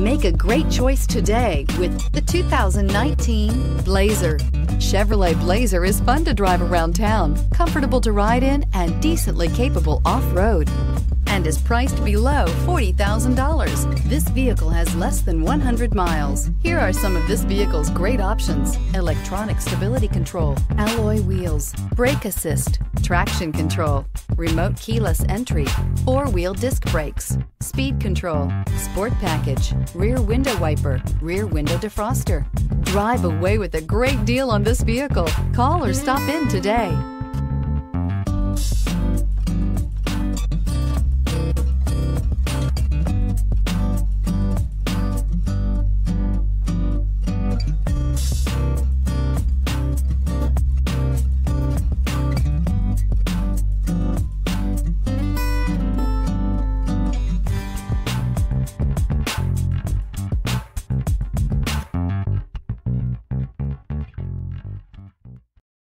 Make a great choice today with the 2019 Blazer. Chevrolet Blazer is fun to drive around town, comfortable to ride in, and decently capable off-road, and is priced below $40,000. This vehicle has less than 100 miles. Here are some of this vehicle's great options: electronic stability control, alloy wheels, brake assist, traction control, remote keyless entry, four-wheel disc brakes, speed control, sport package, rear window wiper, rear window defroster. Drive away with a great deal on this vehicle. Call or stop in today.